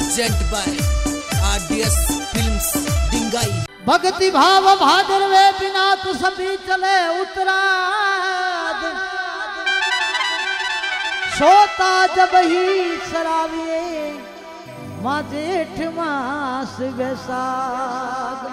Present by RDS films डिंगाई। भक्ति भाव भादरवे बिना तो सभी चले उत्तराद, सोता जब ही शराबिए माँ जेठ मास बैसाख।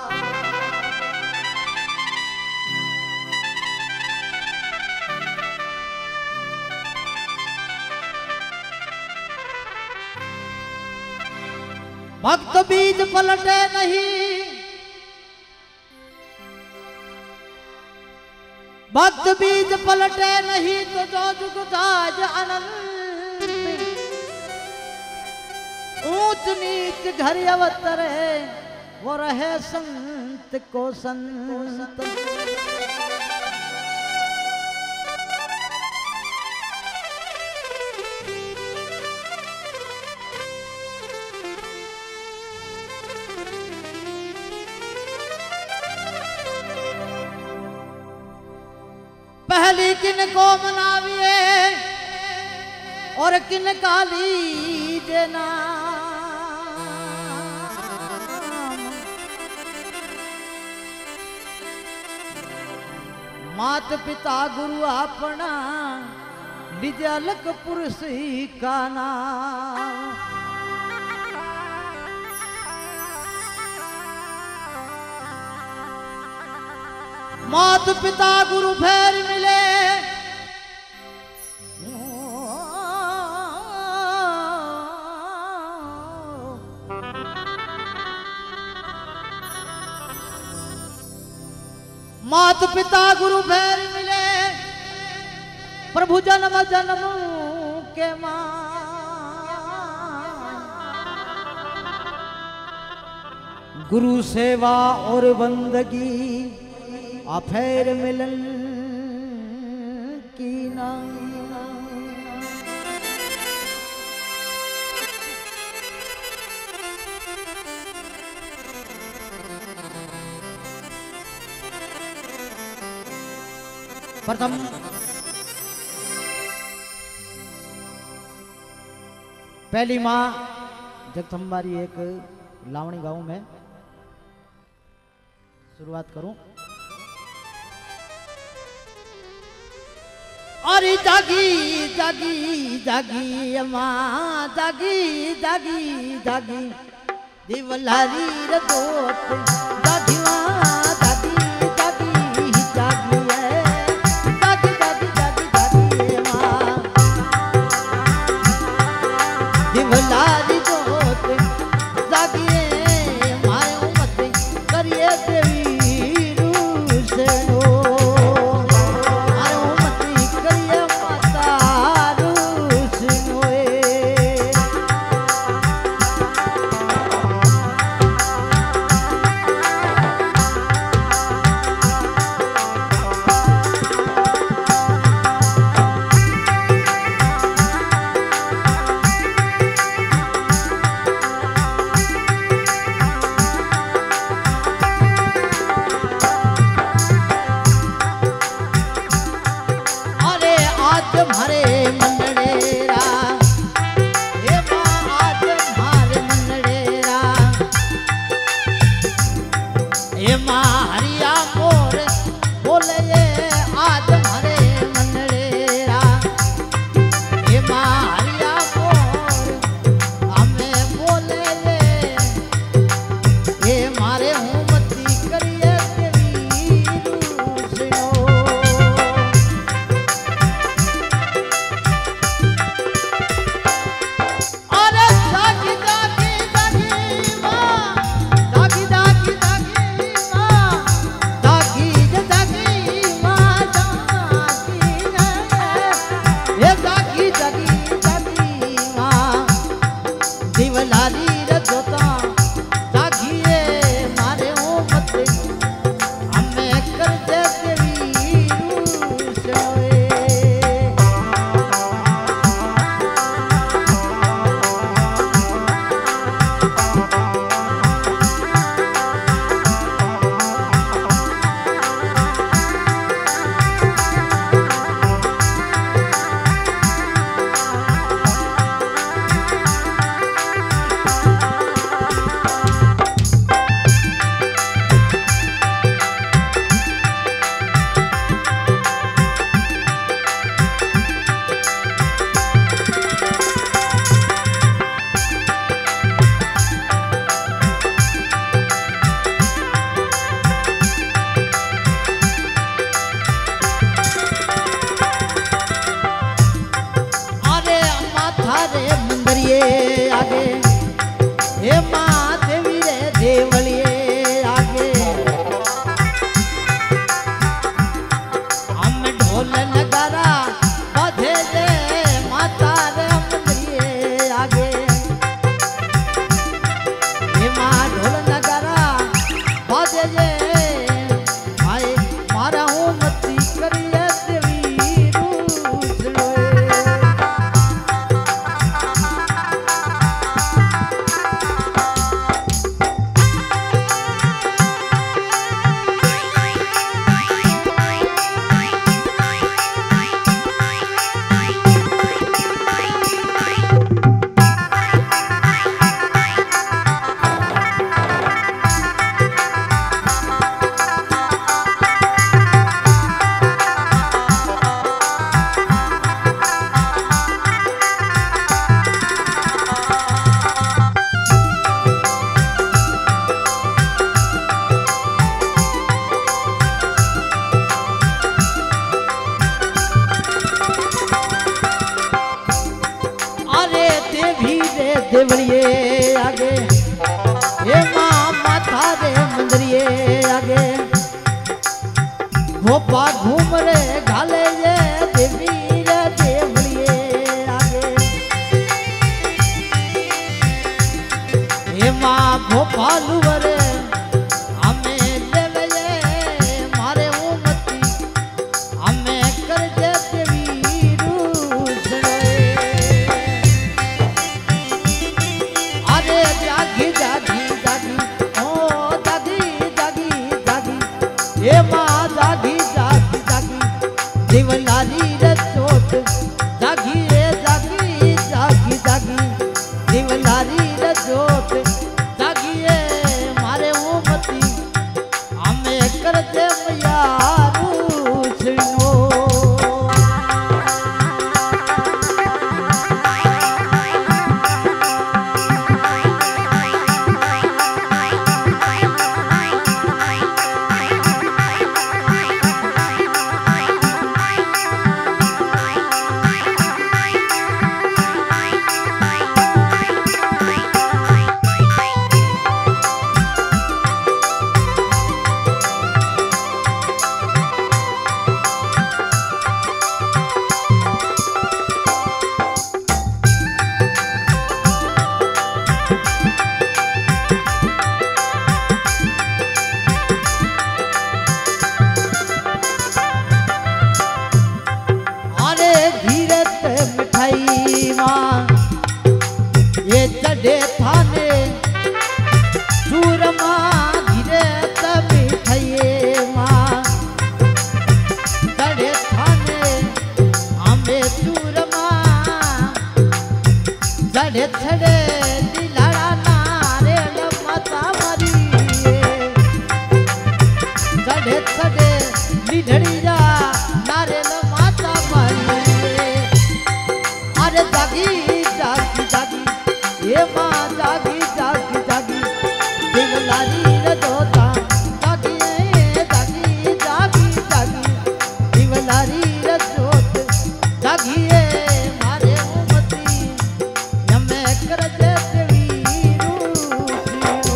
भक्त बीज पलटे नहीं, भक्त बीज पलटे नहीं तो जो जुगताज अनंत, ऊंच नीच घर अवतरे वो रहे संत को संत। पहली किन को मनाविए और किन काली देना, मात पिता गुरु अपना निज अलग पुरुष का नाम। मात पिता गुरु फेर मिले, मात पिता गुरु फेर मिले, प्रभु जन्म जन्म के मां। गुरु सेवा और बंदगी अफेर मिलन की ना। प्रथम पहली माँ जगदम्बारी एक लावणी गाँव में शुरुआत करूं। अरे जागी जागी जागी माँ जागी जागी जागी दिवलारी रे दोत जागी माँ जागी जागी जागी है जागी जागी जागी जागी माँ दिवलारी दोत जागी मारे उमत करिए देवी रूसनो। हे माँ देवी रे देवलिए आगे हम ढोल नगारा बजे दे माता रे मंदिरिए आगे हे माँ ढोल नगारा बजे दे आए मारा हूँ मती करिए देवी रूस लोए देवलिए आगे हे माँ माथा रे मंदिरिए आगे भोपा घूम रे घाले ये देवी रे देवलिए आगे हे माँ भोपा लुवरे हमें देवे ये मारे उमती हमें कर दे देवी रूस जागी जागी जागी ओ जागी जागी जागी हे माँ जागी जागी जागी देवलारी रे चोट जागी रे जागी जागी जागी देवलारी रे चोट जागी रे मारे उमती हमें कर दे यारू सुनो ये चढ़े थाने चूरमा धीरे मिठाइए माँ चढ़े थाने हमें चूरमा चढ़े चढ़े दिलाड़ा नारे माता मरी चढ़े चढ़े निधड़िया नारे माता मरी अरे जागी जागी जागी ये माँ जागी जागी जागी दिवलारी रे दोता जागी जागी जागी जागी दिवलारी रे दोत जागी मारे उमती यमे कर दे देवी रूसियो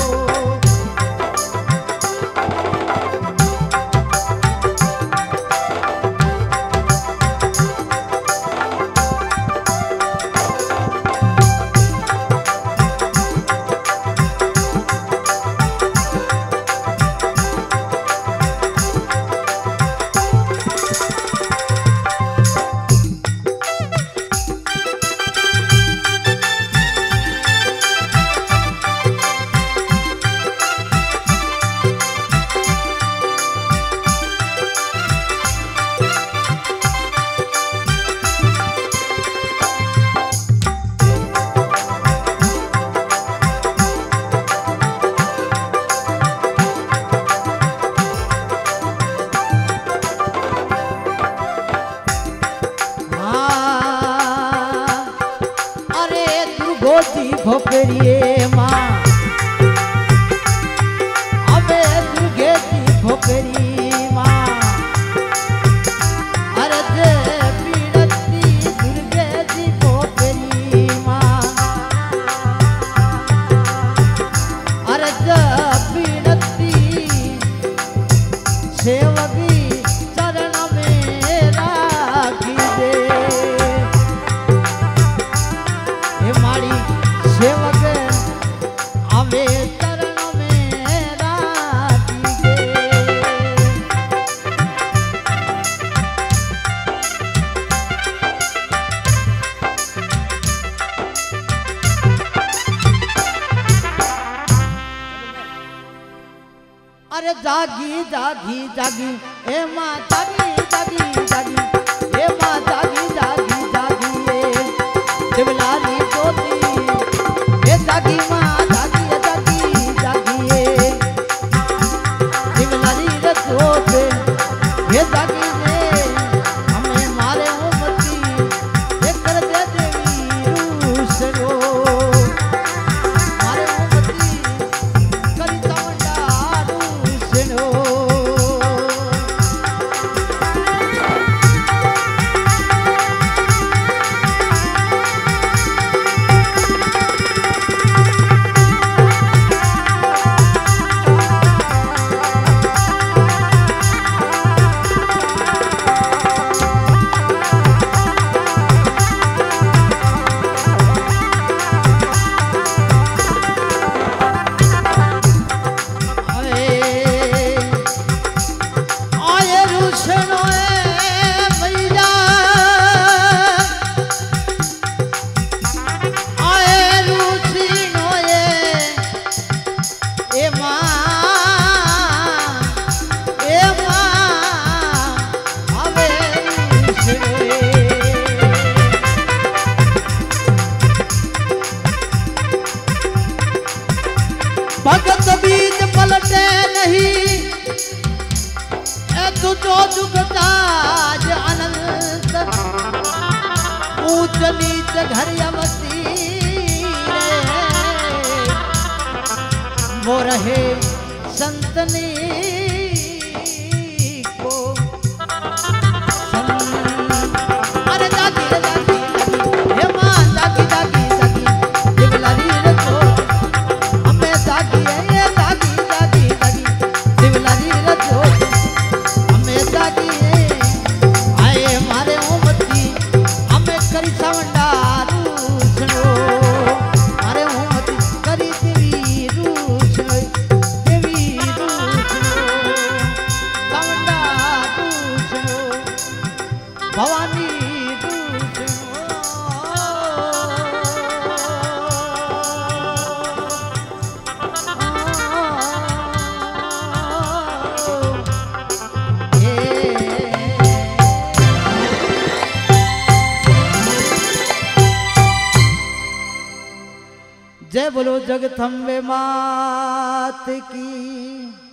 गोदी भोपरिए माँ अबे दुर्गे जी भोपरी माँ अरे दे पीड़ती दुर्गे जी भोपरी माँ अरे जागी जागी जागी ए माँ जागी जागी जागी ए माँ जागी जागी जागी ए देवलारी ज्योति ए जागी माँ जागी जागी जागी ए देवलारी ज्योति ए जागी रे हमें मारे उमती ए कर दे देवी रूसरो मारे उमती करी तमंडा रूसरो भगत बीज पलटे नहीं तू जो जुगताज अनंत ऊंच नीच घर यमती वो रहे संतनी को अरे जागी जागी जागी हे माँ जागी जागी जागी देवलारी रे तो हमें जागी है जागी जागी जागी देवलारी रे तो हमें जागी है आए मारे उमती हमें करी सावंडा रूसनो मारे उमती करी देवी रूसनो देवी रूसनो सावंडा रूसनो भवानी जय बोलो जगदम्बे मात की।